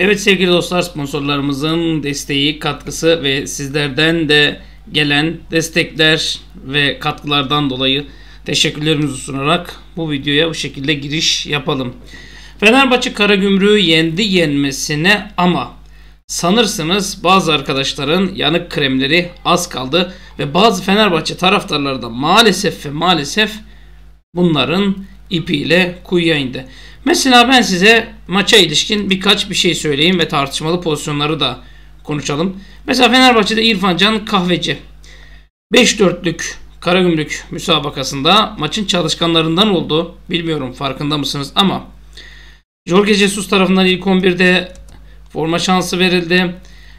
Evet sevgili dostlar, sponsorlarımızın desteği, katkısı ve sizlerden de gelen destekler ve katkılardan dolayı teşekkürlerimizi sunarak bu videoya bu şekilde giriş yapalım. Fenerbahçe Karagümrük'ü yendi yenmesine ama sanırsınız bazı arkadaşların yanık kremleri az kaldı ve bazı Fenerbahçe taraftarları da maalesef bunların ipiyle kuyuya indi. Mesela ben size maça ilişkin birkaç bir şey söyleyeyim ve tartışmalı pozisyonları da konuşalım. Mesela Fenerbahçe'de İrfan Can Kahveci 5-4'lük Karagümrük müsabakasında maçın çalışkanlarından oldu. Bilmiyorum farkında mısınız ama Jorge Jesus tarafından ilk 11'de forma şansı verildi.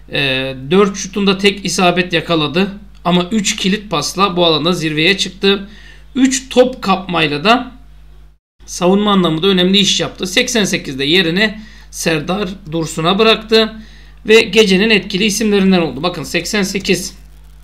4 şutunda tek isabet yakaladı ama 3 kilit pasla bu alanda zirveye çıktı. 3 top kapmayla da savunma anlamında önemli iş yaptı. 88'de yerini Serdar Dursun'a bıraktı ve gecenin etkili isimlerinden oldu. Bakın 88.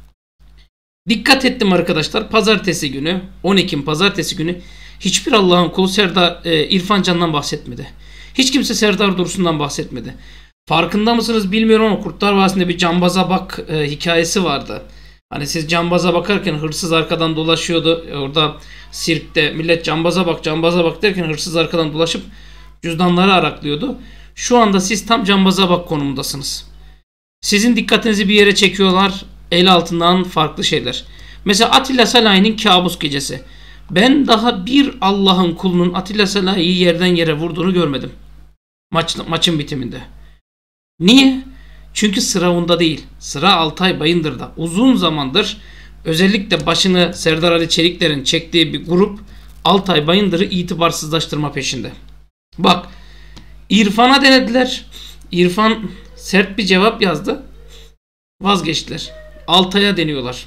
Dikkat ettim arkadaşlar. Pazartesi günü, 10 Ekim pazartesi günü hiçbir Allah'ın kulu İrfan Can'dan bahsetmedi. Hiç kimse Serdar Dursun'dan bahsetmedi. Farkında mısınız bilmiyorum ama Kurtlar Vadisi'nde bir cambaza bak hikayesi vardı. Hani siz cambaza bakarken hırsız arkadan dolaşıyordu. Orada sirkte millet cambaza bak derken hırsız arkadan dolaşıp cüzdanları araklıyordu. Şu anda siz tam cambaza bak konumundasınız. Sizin dikkatinizi bir yere çekiyorlar. El altından farklı şeyler. Mesela Atilla Salahi'nin kabus gecesi. Ben daha bir Allah'ın kulunun Atilla Salahi'yi yerden yere vurduğunu görmedim. Maçın bitiminde. Niye? Çünkü sıra onda değil. Sıra Altay Bayındır'da. Uzun zamandır özellikle başını Serdar Ali Çelikler'in çektiği bir grup Altay Bayındır'ı itibarsızlaştırma peşinde. Bak, İrfan'a denediler. İrfan sert bir cevap yazdı. Vazgeçtiler. Altay'a deniyorlar.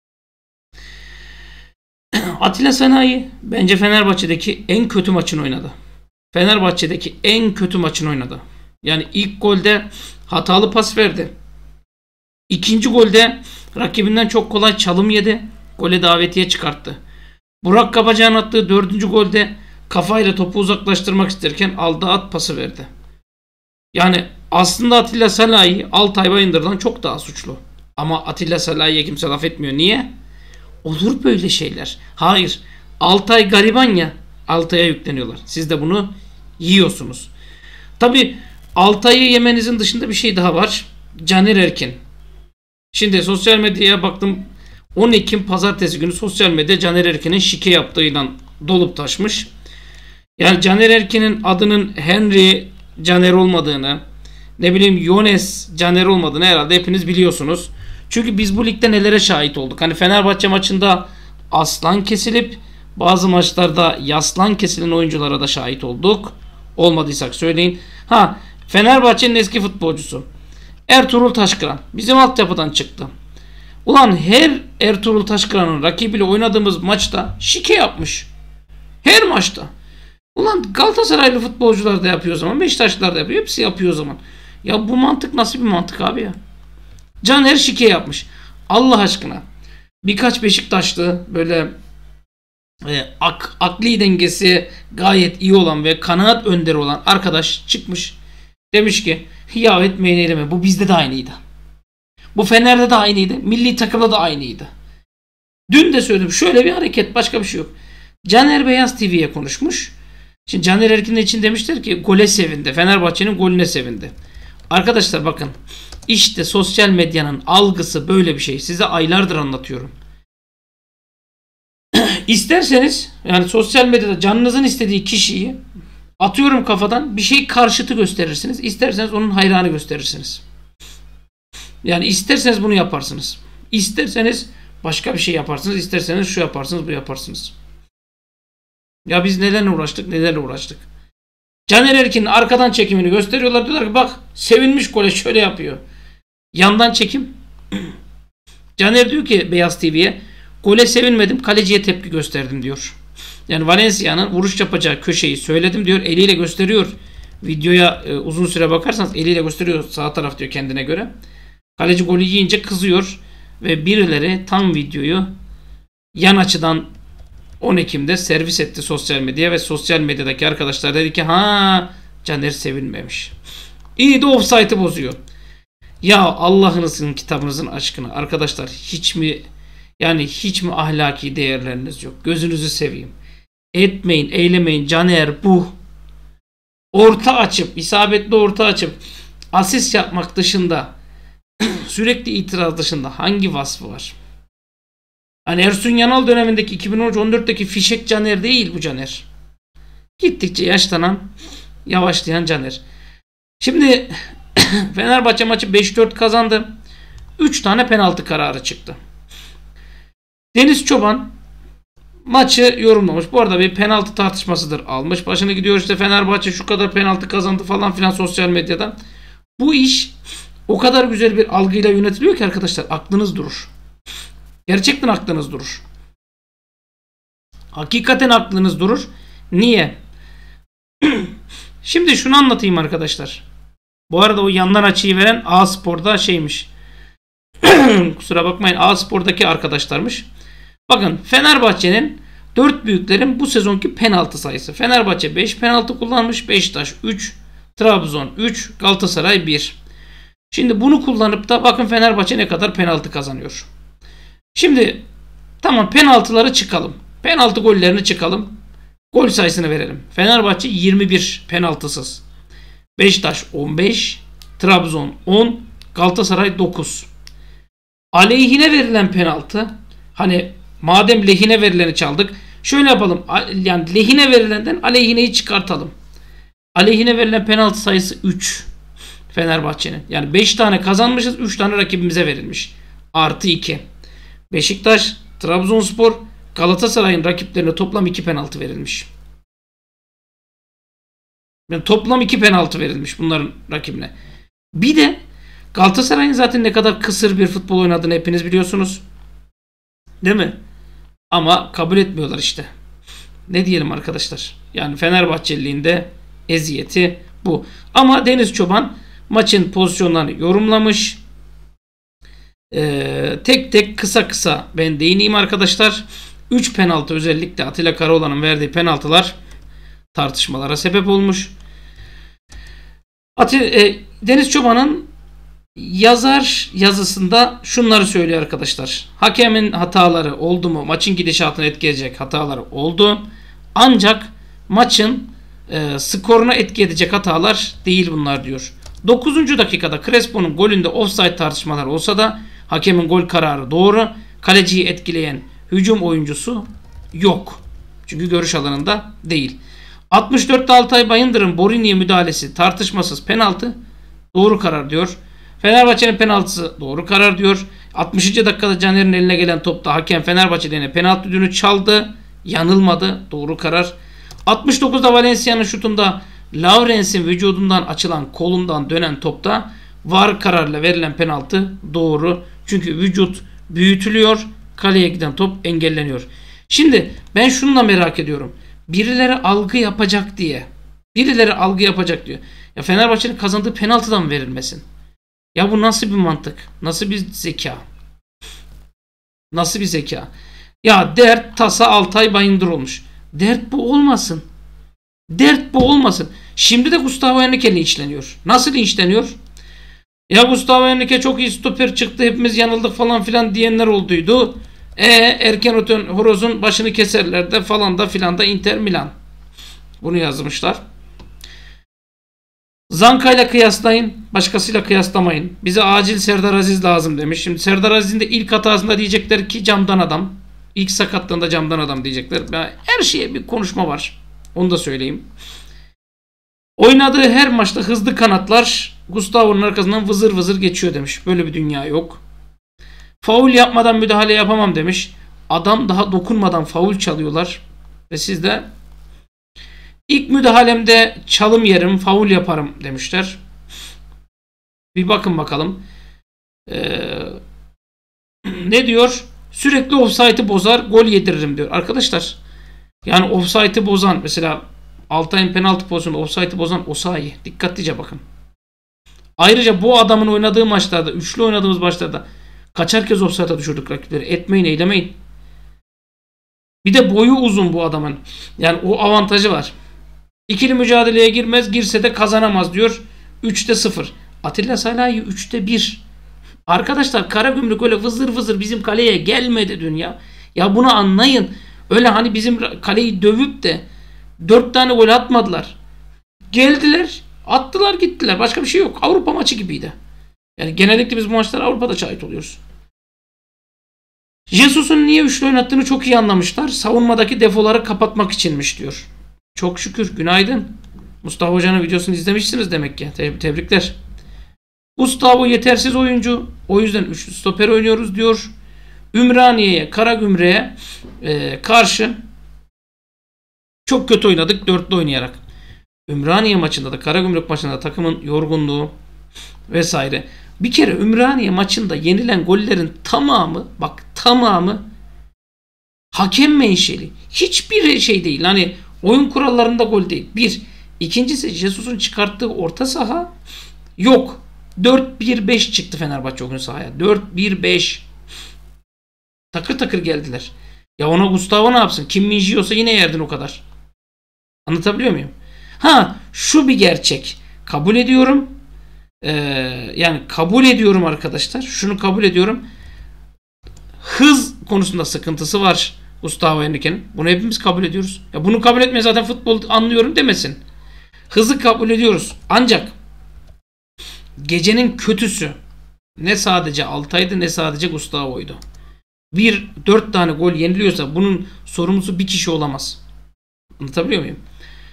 Atilla Sanayi bence Fenerbahçe'deki en kötü maçını oynadı. Fenerbahçe'deki en kötü maçını oynadı. Yani ilk golde hatalı pas verdi. İkinci golde rakibinden çok kolay çalım yedi. Gole davetiye çıkarttı. Burak Kabacı'nın attığı 4. golde kafayla topu uzaklaştırmak isterken aldığı at pası verdi. Yani aslında Atilla Salahi Altay Bayındır'dan çok daha suçlu. Ama Atilla Salahi'ye kimse laf etmiyor. Niye? Olur böyle şeyler. Hayır. Altay gariban ya. Altay'a yükleniyorlar. Siz de bunu yiyorsunuz. Tabi Altay'ı yemenizin dışında bir şey daha var. Caner Erkin. Şimdi sosyal medyaya baktım. 10 Ekim pazartesi günü sosyal medya Caner Erkin'in şike yaptığıyla dolup taşmış. Yani Caner Erkin'in adının Henry Caner olmadığını, ne bileyim Yones Caner olmadığını herhalde hepiniz biliyorsunuz. Çünkü biz bu ligde nelere şahit olduk. Hani Fenerbahçe maçında aslan kesilip bazı maçlarda yaslan kesilen oyunculara da şahit olduk. Olmadıysak söyleyin. Fenerbahçe'nin eski futbolcusu Ertuğrul Taşkıran bizim altyapıdan çıktı. Ulan her Ertuğrul Taşkıran'ın rakibiyle oynadığımız maçta şike yapmış. Her maçta. Ulan Galatasaraylı futbolcular da yapıyor o zaman. Beşiktaşlılar da yapıyor. Hepsi yapıyor o zaman. Ya bu mantık nasıl bir mantık abi ya? Caner şike yapmış. Allah aşkına. Birkaç Beşiktaşlı böyle akli dengesi gayet iyi olan ve kanaat önderi olan arkadaş çıkmış. Demiş ki ya etmeyin eyleme. Bu bizde de aynıydı. Bu Fener'de de aynıydı. Milli takımda da aynıydı. Dün de söyledim. Şöyle bir hareket, başka bir şey yok. Caner Beyaz TV'ye konuşmuş. Şimdi Caner Erkin için demişler ki gole sevindi. Fenerbahçe'nin golüne sevindi. Arkadaşlar bakın. İşte sosyal medyanın algısı böyle bir şey. Size aylardır anlatıyorum. İsterseniz yani sosyal medyada canınızın istediği kişiyi atıyorum kafadan bir şey karşıtı gösterirsiniz. İsterseniz onun hayranı gösterirsiniz. Yani isterseniz bunu yaparsınız. İsterseniz başka bir şey yaparsınız. İsterseniz şu yaparsınız, bu yaparsınız. Ya biz nelerle uğraştık. Caner Erkin'in arkadan çekimini gösteriyorlar. Diyorlar ki bak sevinmiş gole şöyle yapıyor. Yandan çekim. Caner diyor ki Beyaz TV'ye gole sevinmedim, kaleciye tepki gösterdim diyor. Yani Valencia'nın vuruş yapacağı köşeyi söyledim diyor. Eliyle gösteriyor. Videoya uzun süre bakarsanız eliyle gösteriyor. Sağ taraf diyor kendine göre. Kaleci golü yiyince kızıyor. Ve birileri tam videoyu yan açıdan 10 Ekim'de servis etti sosyal medyaya ve sosyal medyadaki arkadaşlar dedi ki Caner sevinmemiş. İyi de offside'ı bozuyor. Ya Allah'ınızın kitabınızın aşkına arkadaşlar, hiç mi ahlaki değerleriniz yok? Gözünüzü seveyim. Etmeyin, eylemeyin. Caner bu. Orta açıp, isabetli orta açıp asist yapmak dışında, sürekli itiraz dışında hangi vasfı var? Hani Ersun Yanal dönemindeki 2013-14'teki fişek Caner değil bu Caner. Gittikçe yaşlanan, yavaşlayan Caner. Şimdi Fenerbahçe maçı 5-4 kazandı. 3 tane penaltı kararı çıktı. Deniz Çoban maçı yorumlamış. Bu arada bir penaltı tartışmasıdır almış. Başına gidiyor işte Fenerbahçe şu kadar penaltı kazandı falan filan sosyal medyadan. Bu iş o kadar güzel bir algıyla yönetiliyor ki arkadaşlar, aklınız durur. Gerçekten aklınız durur. Hakikaten aklınız durur. Niye? Şimdi şunu anlatayım arkadaşlar. Bu arada o yandan açıyı veren A-Spor'da şeymiş. Kusura bakmayın, A-Spor'daki arkadaşlarmış. Bakın Fenerbahçe'nin 4 büyüklerin bu sezonki penaltı sayısı. Fenerbahçe 5 penaltı kullanmış. Beşiktaş 3, Trabzon 3, Galatasaray 1. Şimdi bunu kullanıp da bakın Fenerbahçe ne kadar penaltı kazanıyor. Şimdi tamam, penaltıları çıkalım. Penaltı gollerini çıkalım. Gol sayısını verelim. Fenerbahçe 21 penaltısız. Beşiktaş 15, Trabzon 10, Galatasaray 9. Aleyhine verilen penaltı, hani madem lehine verileni çaldık, şöyle yapalım. Yani lehine verilenden aleyhineyi çıkartalım. Aleyhine verilen penaltı sayısı 3 Fenerbahçe'nin. Yani 5 tane kazanmışız, 3 tane rakibimize verilmiş. Artı 2. Beşiktaş, Trabzonspor, Galatasaray'ın rakiplerine toplam 2 penaltı verilmiş. Yani toplam 2 penaltı verilmiş bunların rakibine. Bir de Galatasaray'ın zaten ne kadar kısır bir futbol oynadığını hepiniz biliyorsunuz. Değil mi? Ama kabul etmiyorlar işte. Ne diyelim arkadaşlar? Yani Fenerbahçeliliğinde eziyeti bu. Ama Deniz Çoban maçın pozisyonlarını yorumlamış. Tek tek kısa kısa ben değineyim arkadaşlar. 3 penaltı, özellikle Atilla Karaoğlan'ın verdiği penaltılar tartışmalara sebep olmuş. Deniz Çoban'ın yazısında şunları söylüyor arkadaşlar. Hakemin hataları oldu mu? Maçın gidişatını etkileyecek hataları oldu. Ancak maçın skoruna etki edecek hatalar değil bunlar diyor. 9. dakikada Crespo'nun golünde offside tartışmalar olsa da hakemin gol kararı doğru. Kaleciyi etkileyen hücum oyuncusu yok. Çünkü görüş alanında değil. 64'te Altay Bayındır'ın Borini'ye müdahalesi tartışmasız penaltı. Doğru karar diyor. Fenerbahçe'nin penaltısı doğru karar diyor. 60. dakikada Caner'in eline gelen topta hakem Fenerbahçe'den penaltı düdüğünü çaldı. Yanılmadı. Doğru karar. 69'da Valencia'nın şutunda Lawrence'in vücudundan açılan kolundan dönen topta VAR kararıyla verilen penaltı doğru. Çünkü vücut büyütülüyor. Kaleye giden top engelleniyor. Şimdi ben şununla merak ediyorum. Birileri algı yapacak diye. Birileri algı yapacak diyor. Ya Fenerbahçe'nin kazandığı penaltıdan verilmesin. Ya bu nasıl bir mantık? Nasıl bir zeka? Nasıl bir zeka? Ya dert tasa Altay Bayındır olmuş. Dert bu olmasın. Dert bu olmasın. Şimdi de Gustavo Henrique linçleniyor. Nasıl linçleniyor? Ya Gustavo Henrique çok iyi stoper çıktı, hepimiz yanıldık falan filan diyenler olduydu. Erken öten horozun başını keserler de falan da filan da Inter Milan. Bunu yazmışlar. Zanka'yla kıyaslayın, başkasıyla kıyaslamayın. Bize acil Serdar Aziz lazım demiş. Şimdi Serdar Aziz'in de ilk hatasında diyecekler ki camdan adam. İlk sakatlığında camdan adam diyecekler. Her şeye bir konuşma var. Onu da söyleyeyim. Oynadığı her maçta hızlı kanatlar Gustavo'nun arkasından vızır vızır geçiyor demiş. Böyle bir dünya yok. Faul yapmadan müdahale yapamam demiş. Adam daha dokunmadan faul çalıyorlar. Ve siz de ilk müdahalemde çalım yerim, faul yaparım demişler. Bir bakın bakalım. Ne diyor? Sürekli offside'ı bozar, gol yediririm diyor. Arkadaşlar, yani offside'ı bozan, mesela Altay'ın penaltı pozisyonunda offside'ı bozan Osayi. Dikkatlice bakın. Ayrıca bu adamın oynadığı maçlarda, üçlü oynadığımız maçlarda kaçar kez offside'a düşürdük rakipleri. Etmeyin, eylemeyin. Bir de boyu uzun bu adamın. Yani o avantajı var. İkili mücadeleye girmez, girse de kazanamaz diyor. 3'te 0. Atilla Salahi 3'te 1. Arkadaşlar Karagümrük öyle vızır vızır bizim kaleye gelmedi dün ya. Ya bunu anlayın. Öyle hani bizim kaleyi dövüp de 4 tane gol atmadılar. Geldiler, attılar, gittiler. Başka bir şey yok. Avrupa maçı gibiydi. Yani genellikle biz bu maçlara Avrupa'da şahit oluyoruz. Jesus'un niye üçlü oynattığını çok iyi anlamışlar. Savunmadaki defoları kapatmak içinmiş diyor. Çok şükür. Günaydın. Mustafa Hoca'nın videosunu izlemişsiniz demek ki. Tebrikler. Gustavo yetersiz oyuncu. O yüzden üçlü stoper oynuyoruz diyor. Ümraniye'ye, Karagümrük'e karşı çok kötü oynadık dörtlü oynayarak. Ümraniye maçında da Karagümrük maçında da takımın yorgunluğu vesaire. Bir kere Ümraniye maçında yenilen gollerin tamamı, bak tamamı hakem menşeli. Hiçbir şey değil. Hani oyun kurallarında gol değil. Bir. İkincisi Jesus'un çıkarttığı orta saha yok. 4-1-5 çıktı Fenerbahçe o gün sahaya. 4-1-5. Takır takır geldiler. Ya ona Gustavo ne yapsın? Kim Min-ji'yosa yine yerdin o kadar. Anlatabiliyor muyum? Ha, şu bir gerçek. Kabul ediyorum. Yani kabul ediyorum arkadaşlar. Şunu kabul ediyorum. Hız konusunda sıkıntısı var Gustavo Henrique'nin. Bunu hepimiz kabul ediyoruz. Ya bunu kabul etmeye zaten futbol anlıyorum demesin. Hızı kabul ediyoruz. Ancak gecenin kötüsü ne sadece Altay'dı ne sadece Gustavo'ydu. 4 tane gol yeniliyorsa bunun sorumlusu bir kişi olamaz. Anlatabiliyor muyum?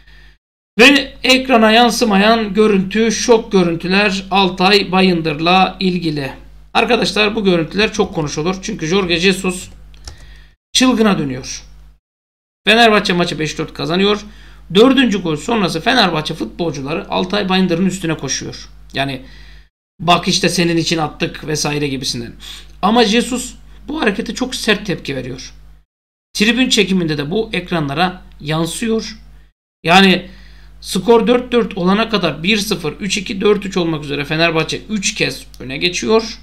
Ve ekrana yansımayan görüntü, şok görüntüler Altay Bayındır'la ilgili. Arkadaşlar bu görüntüler çok konuşulur. Çünkü Jorge Jesus çılgına dönüyor. Fenerbahçe maçı 5-4 kazanıyor. 4. gol sonrası Fenerbahçe futbolcuları Altay Bayındır'ın üstüne koşuyor. Yani bak işte senin için attık vesaire gibisinden. Ama Jesus bu harekete çok sert tepki veriyor. Tribün çekiminde de bu ekranlara yansıyor. Yani skor 4-4 olana kadar 1-0, 3-2, 4-3 olmak üzere Fenerbahçe 3 kez öne geçiyor.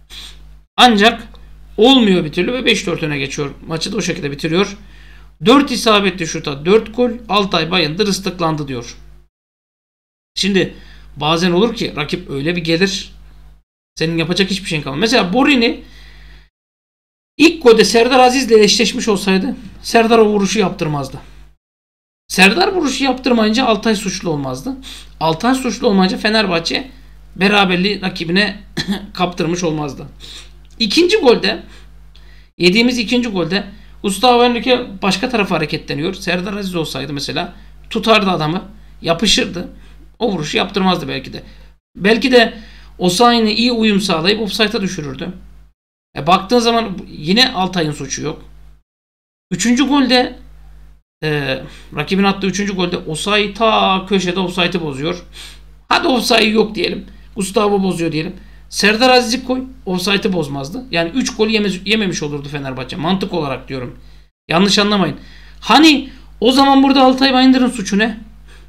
Ancak olmuyor bir türlü ve 5-4 öne geçiyor. Maçı da o şekilde bitiriyor. 4 isabetli şuta 4 gol. Altay Bayındır ıslıklandı diyor. Şimdi bazen olur ki rakip öyle bir gelir. Senin yapacak hiçbir şeyin kalmaz. Mesela Borini ilk golde Serdar Aziz'le eşleşmiş olsaydı Serdar o vuruşu yaptırmazdı. Serdar vuruşu yaptırmayınca Altay suçlu olmazdı. Altay suçlu olmayınca Fenerbahçe beraberliği rakibine kaptırmış olmazdı. Yediğimiz ikinci golde Gustavo Henrique başka tarafa hareketleniyor. Serdar Aziz olsaydı mesela tutardı adamı, yapışırdı. O vuruşu yaptırmazdı belki de. Belki de Osayi'ne iyi uyum sağlayıp ofsayta düşürürdü. Baktığın zaman yine Altay'ın suçu yok. 3. golde rakibin attığı 3. golde Osayi ta köşede ofsaytı bozuyor. Hadi ofsayı yok diyelim. Gustavo bozuyor diyelim. Serdar Aziz'i koy. Ofsaytı bozmazdı. Yani 3 gol yememiş olurdu Fenerbahçe. Mantık olarak diyorum. Yanlış anlamayın. Hani o zaman burada Altay Bayındır'ın suçu ne?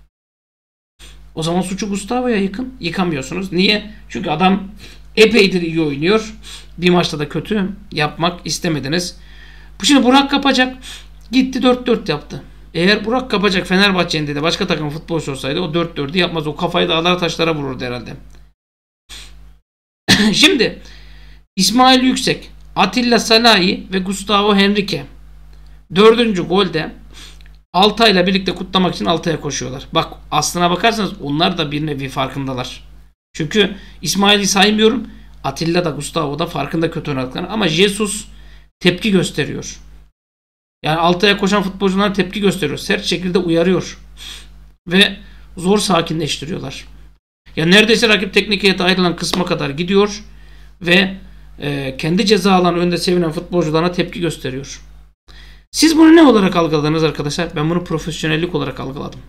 O zaman suçu Gustavo'ya yıkın. Yıkamıyorsunuz. Niye? Çünkü adam epeydir iyi oynuyor. Bir maçta da kötü yapmak istemediniz. Şimdi Burak Kapacak gitti 4-4 yaptı. Eğer Burak Kapacak Fenerbahçe'nin de başka takım futbolcu olsaydı o 4-4'ü yapmaz. O kafayı dağlara taşlara vururdu herhalde. Şimdi İsmail Yüksek, Atilla Salahi ve Gustavo Henrique 4. golde Altay'la birlikte kutlamak için Altay'a koşuyorlar. Bak aslına bakarsanız onlar da bir nevi farkındalar. Çünkü İsmail'i saymıyorum. Atilla da Gustavo da farkında kötü oynadıklarını. Ama Jesus tepki gösteriyor. Yani Altay'a koşan futbolcular tepki gösteriyor. Sert şekilde uyarıyor. Ve zor sakinleştiriyorlar. Ya neredeyse rakip teknik heyete ayrılan kısma kadar gidiyor. Ve kendi ceza alanı önünde sevinen futbolcularına tepki gösteriyor. Siz bunu ne olarak algıladınız arkadaşlar? Ben bunu profesyonellik olarak algıladım.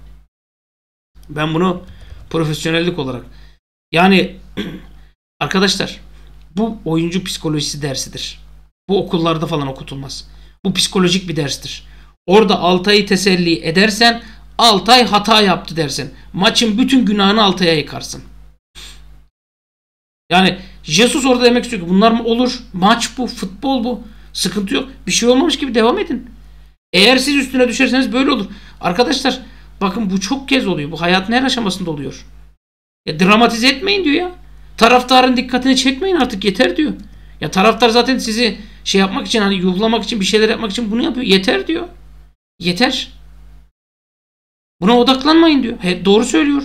Yani arkadaşlar bu oyuncu psikolojisi dersidir. Bu okullarda falan okutulmaz. Bu psikolojik bir derstir. Orada Altay'ı teselli edersen Altay hata yaptı dersin. Maçın bütün günahını Altay'a yıkarsın. Yani Jesus orada demek istiyor ki bunlar mı olur? Maç bu, futbol bu. Sıkıntı yok. Bir şey olmamış gibi devam edin. Eğer siz üstüne düşerseniz böyle olur. Arkadaşlar bakın bu çok kez oluyor. Bu hayatın her aşamasında oluyor. Ya dramatize etmeyin diyor ya. Taraftarın dikkatini çekmeyin artık, yeter diyor. Ya taraftar zaten sizi şey yapmak için, hani yuhlamak için, bir şeyler yapmak için bunu yapıyor. Yeter diyor. Yeter. Buna odaklanmayın diyor. Doğru söylüyor.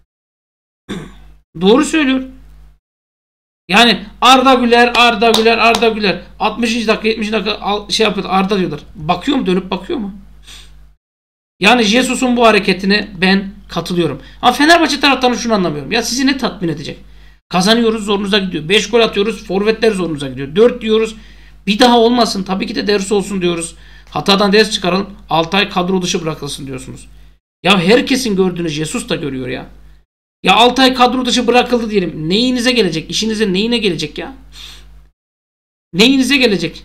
Doğru söylüyor. Yani Arda Güler 60. dakika 70. dakika şey yapıyor, Arda diyorlar. Bakıyor mu, dönüp bakıyor mu? Yani Jesus'un bu hareketine ben katılıyorum. Ama Fenerbahçe taraftarını şunu anlamıyorum. Ya sizi ne tatmin edecek? Kazanıyoruz, zorunuza gidiyor. 5 gol atıyoruz, forvetler zorunuza gidiyor. 4 diyoruz. Bir daha olmasın. Tabii ki de ders olsun diyoruz. Hatadan ders çıkaralım. Altay kadro dışı bırakılsın diyorsunuz. Ya herkesin gördüğünü Jesus da görüyor ya. Ya Altay kadro dışı bırakıldı diyelim. Neyinize gelecek? İşinize neyine gelecek ya? Neyinize gelecek?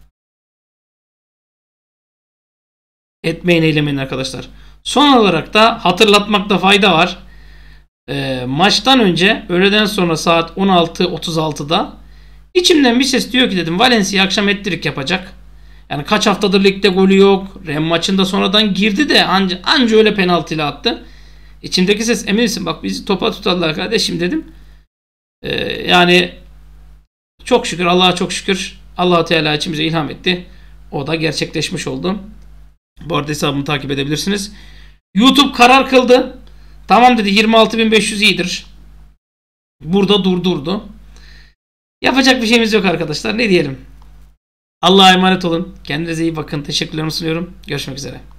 Etmeyin, eylemeyin arkadaşlar. Son olarak da hatırlatmakta fayda var. Maçtan önce, öğleden sonra saat 16.36'da içimden bir ses diyor ki, dedim, Valencia akşam hat-trick yapacak. Yani kaç haftadır ligde golü yok. Rem maçında sonradan girdi de anca öyle penaltıyla attı. İçimdeki ses, emin misin bak bizi topa tutarlar kardeşim dedim. Yani çok şükür, Allah'a çok şükür, Allah-u Teala içimize ilham etti. O da gerçekleşmiş oldu. Bu arada hesabımı takip edebilirsiniz. YouTube karar kıldı. Tamam dedi, 26.500 iyidir. Burada durdurdu. Yapacak bir şeyimiz yok arkadaşlar. Ne diyelim? Allah'a emanet olun. Kendinize iyi bakın. Teşekkürlerimi sunuyorum. Görüşmek üzere.